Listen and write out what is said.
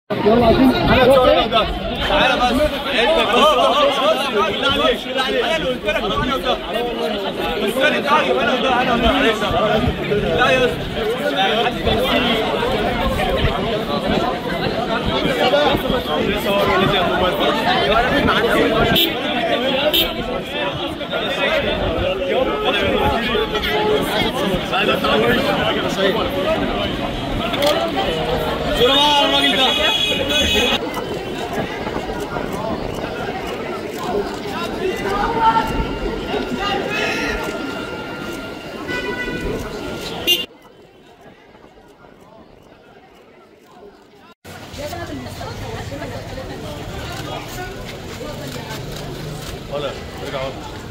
يلا عايزين تعالى بس عندك بالله عليك بالله عليك انا اللي قلت لك انا وده قلت لي تعالى انا وده لا يا صورة مع الراجل ده ولا ارجع